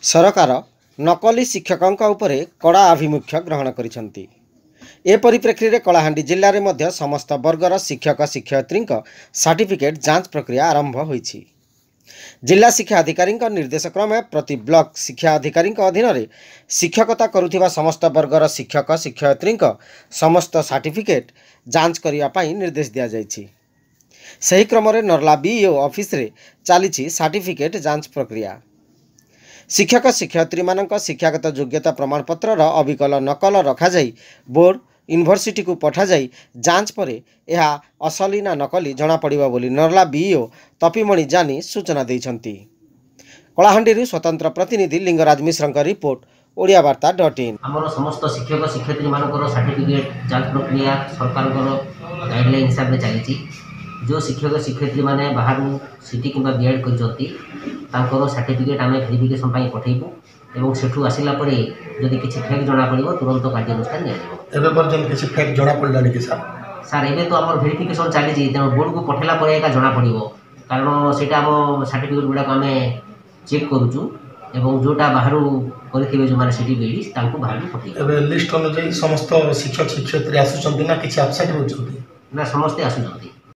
सरकार नकली शिक्षकों उपरे कड़ा आभिमुख्य ग्रहण करिसेंती। ए परिप्रेक्षी में कलाहांडी जिले में मध्य समस्त वर्गर शिक्षक शिक्षयित्री सर्टिफिकेट जांच प्रक्रिया आरंभ होईछि। जिला शिक्षा अधिकारी निर्देश क्रमे प्रति ब्लॉक शिक्षा अधिकारी अधीन में शिक्षकता करुथिबा समस्त वर्गर शिक्षक शिक्षयित्री समस्त सर्टिफिकेट जांच करने निर्देश दिया जाइछि। सही क्रम में नर्ला बीईओ ऑफिस रे चली सर्टिफिकेट जांच प्रक्रिया। शिक्षक शिक्षयित्री मानक शिक्षागत योग्यता प्रमाणपत्र अविकल नकल रखा जाई बोर्ड यूनिवर्सिटी को पठा जाई जांच पर यह असली ना नकली जना पड़िबा बोली नर्ला बीईओ तपीमणि जानी सूचना देइछंती। कलाहांडी स्वतंत्र प्रतिनिधि लिंगराज मिश्र रिपोर्ट ओडियावार्ता.in। हमर समस्त शिक्षक शिक्षयित्री मानकर सर्टिफिकेट जांच प्रक्रिया सरकार गाइडलाइन हिसाब से चली। जो शिक्षक शिक्षयित्री माने बाहर सिटी किंबा बीएड कर सर्टिफिकेट आम भेरिफिकेशन पठेबू एवं सेठू आसला जदि किसी फेक जना पड़ो तुरंत कार्यानुष्ठान किसी फेक जना पड़लानी कि सार एवं तो आम भेरिफिकेशन चली तेणु बोर्ड को पठेला जना पड़ो कारण से सर्टिफिकेट गुड़ाक आम चेक करुचु एवं जोटा बाहर करेंगे जो मैंने सिटी बीडी बाहर पठे लिस्ट अनुसार समस्त शिक्षक शिक्षयित्री आसुँच ना किसी एब्सेंट होती ना समस्ते आसुँच।